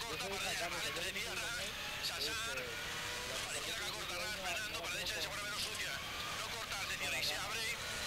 corta para la derecha, para adentro, decía Ras, Sassar, para la izquierda que corta Ras, Fernando, para la derecha se pone menos sucia, no corta, decía y se abre.